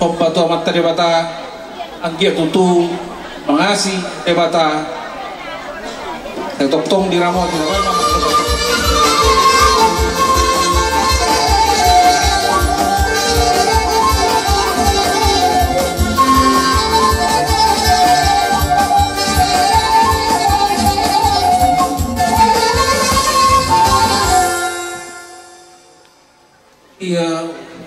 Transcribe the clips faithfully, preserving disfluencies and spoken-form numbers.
pembantu amat debata anggia tutu mengasih debata tetop tong diramot iya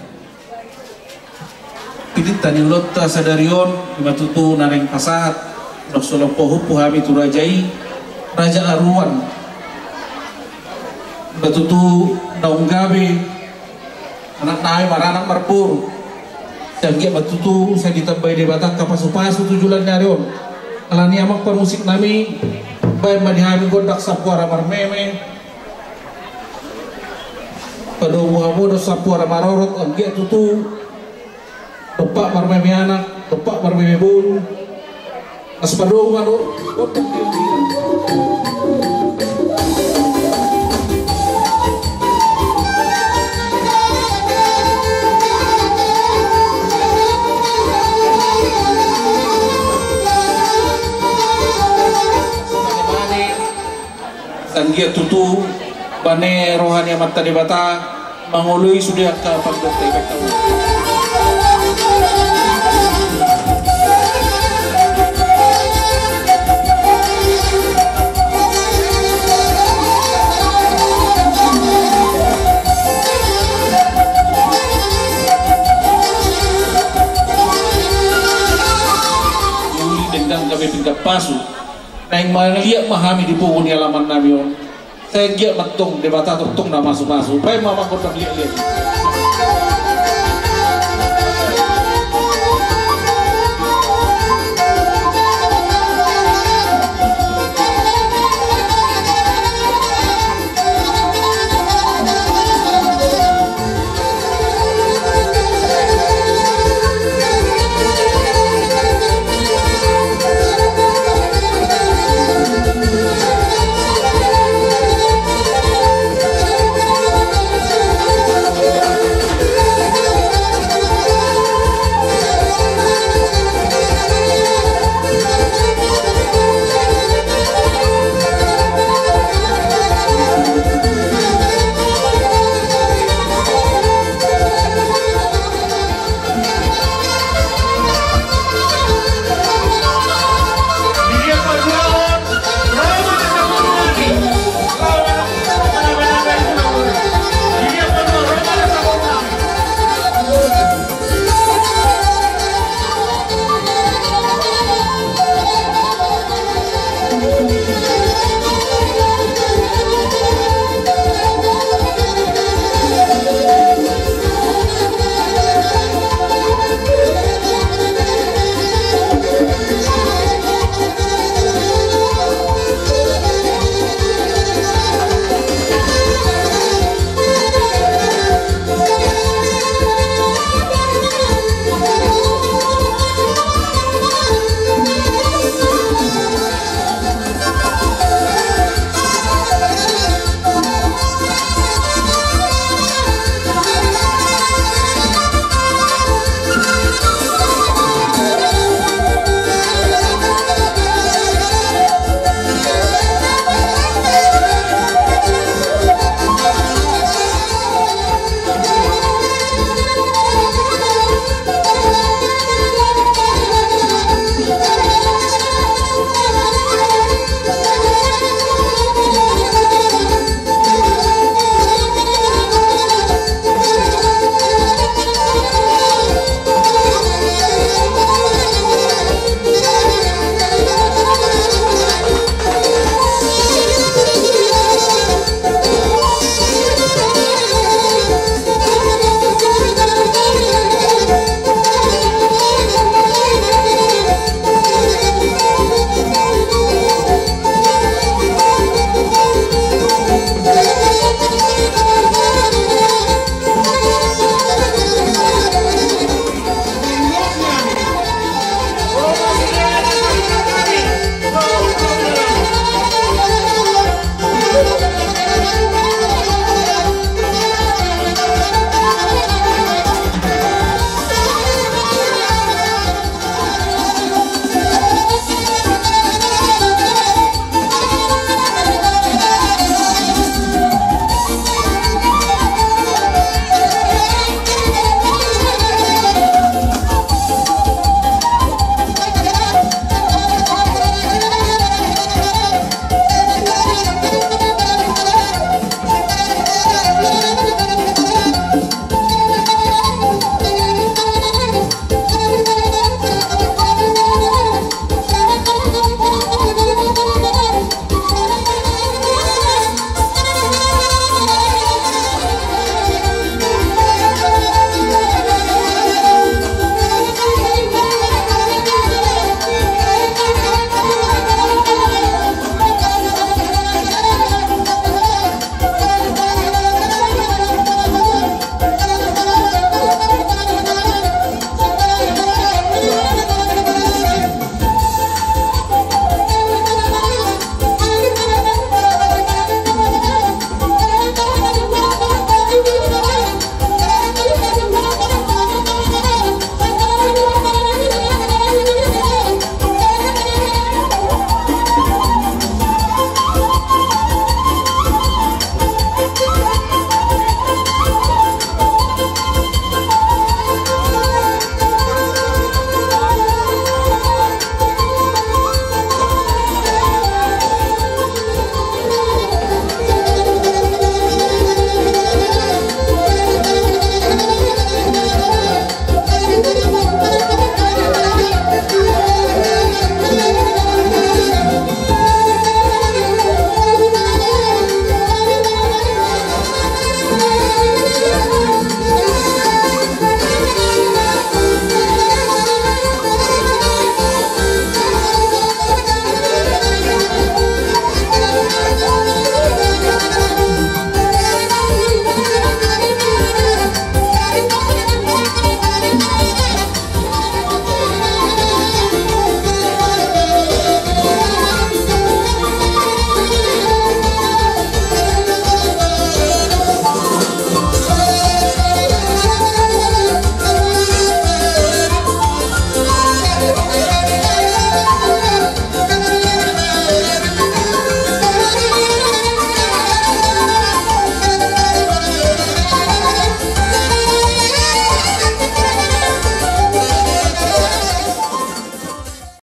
pilit tani ulot ta sadarion matutu nareng pasahat dok solong pohupu hami turajai raja aruan matutu daung gabe anak naai maranak marpur jangia matutu saya ditambai debata kapasu-pasu tujulan nyarion alani amak permusik nami baik madihami gondak sapuara marmeme pada umuhamu dosa puara marorot anggia tutu tepak marmeme anak tepak marmeme bun aspado manu anggia tutu bane rohani amat debata mangului sudah ke pangkat efek tahu Juli dendang kami pindah pasu naing maliak mahami di pohon halaman namion saya giat matung debata tung na masuk masuk baik mama kau tak lihat lihat